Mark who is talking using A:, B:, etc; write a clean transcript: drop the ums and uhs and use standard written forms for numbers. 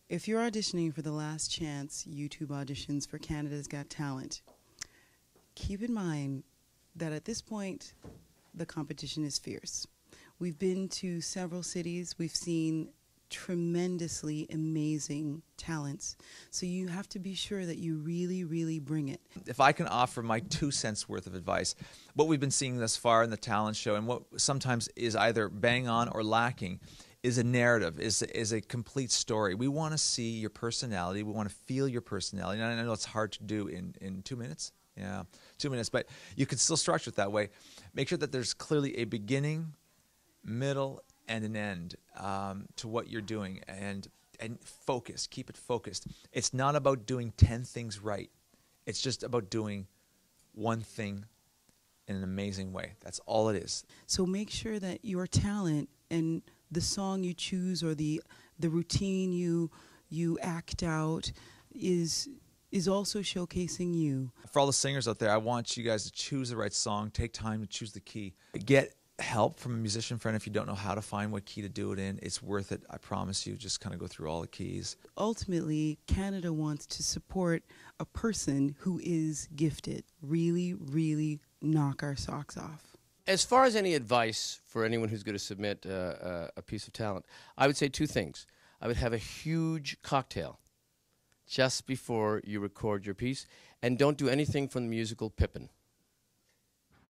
A: If you're auditioning for the Last Chance YouTube Auditions for Canada's Got Talent, keep in mind that at this point, the competition is fierce. We've been to several cities. We've seen tremendously amazing talents. So you have to be sure that you really, really bring it.
B: If I can offer my 2 cents worth of advice, what we've been seeing thus far in the talent show, and what sometimes is either bang on or lacking, is a narrative, is a complete story. We want to see your personality. We want to feel your personality. And I know it's hard to do in 2 minutes. Yeah, 2 minutes, but you can still structure it that way. Make sure that there's clearly a beginning, middle, and an end to what you're doing, and focus. Keep it focused. It's not about doing 10 things right. It's just about doing one thing in an amazing way. That's all it is.
A: So make sure that your talent and the song you choose or the routine you act out is also showcasing you.
B: For all the singers out there, I want you guys to choose the right song. Take time to choose the key. Get help from a musician friend if you don't know how to find what key to do it in. It's worth it, I promise you. Just kind of go through all the keys.
A: Ultimately, Canada wants to support a person who is gifted. Really, really knock our socks off.
C: As far as any advice for anyone who's going to submit a piece of talent, I would say 2 things. I would have a huge cocktail just before you record your piece, and don't do anything from the musical Pippin.